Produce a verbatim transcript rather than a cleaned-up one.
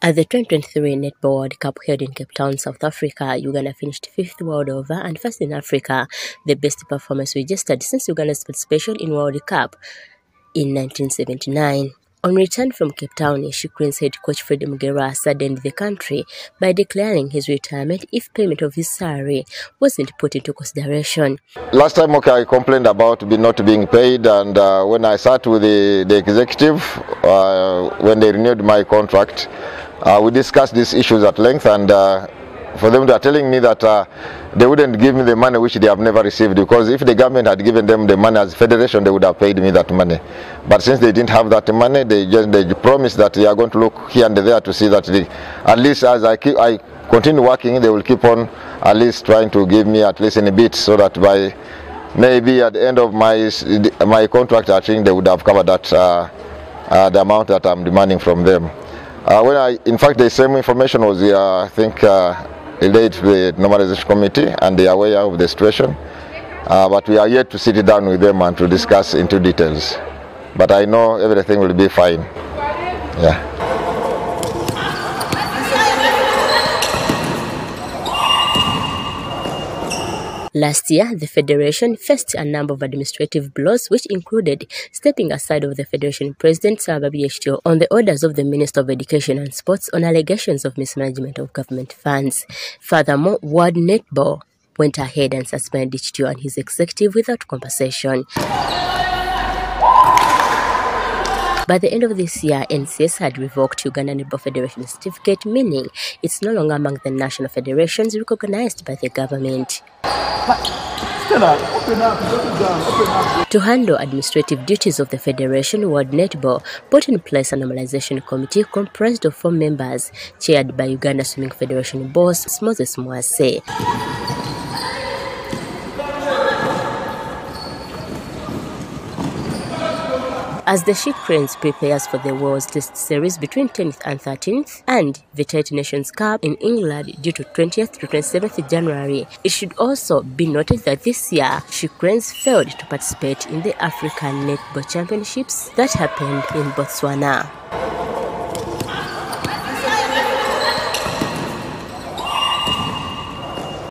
At the twenty twenty-three Netball World Cup held in Cape Town, South Africa, Uganda finished fifth world over and first in Africa, the best performance registered since Uganda's participation in World Cup in nineteen seventy-nine. On return from Cape Town, Shukran's head coach Fred Mugera saddened the country by declaring his retirement if payment of his salary wasn't put into consideration. Last time, okay, I complained about be not being paid, and uh, when I sat with the, the executive, uh, when they renewed my contract, uh, we discussed these issues at length, and uh, for them, they are telling me that uh, they wouldn't give me the money which they have never received, because if the government had given them the money as federation, they would have paid me that money. But since they didn't have that money, they just they promised that they are going to look here and there to see that they, at least as I keep, I continue working, they will keep on at least trying to give me at least in a bit, so that by maybe at the end of my my contract, I think they would have covered that uh, uh, the amount that I'm demanding from them. Uh, when I, in fact, the same information was, uh, I think. Uh, relayed to the normalization committee, and they are aware of the situation, uh, but we are yet to sit down with them and to discuss into details. But I know everything will be fine. Yeah. Last year, the Federation faced a number of administrative blows, which included stepping aside of the Federation President Saba B H T O on the orders of the Minister of Education and Sports on allegations of mismanagement of government funds. Furthermore, World Netball went ahead and suspended H T O and his executive without compensation. By the end of this year, N C S had revoked Uganda Netball Federation certificate, meaning it's no longer among the national federations recognized by the government. To handle administrative duties of the Federation, World Netball put in place a normalization committee comprised of four members, chaired by Uganda Swimming Federation boss Moses Mwase. As the She Cranes prepares for the World's Test Series between tenth and thirteenth and the United Nations Cup in England due to twentieth to twenty-seventh January, it should also be noted that this year, She Cranes failed to participate in the African Netball Championships that happened in Botswana.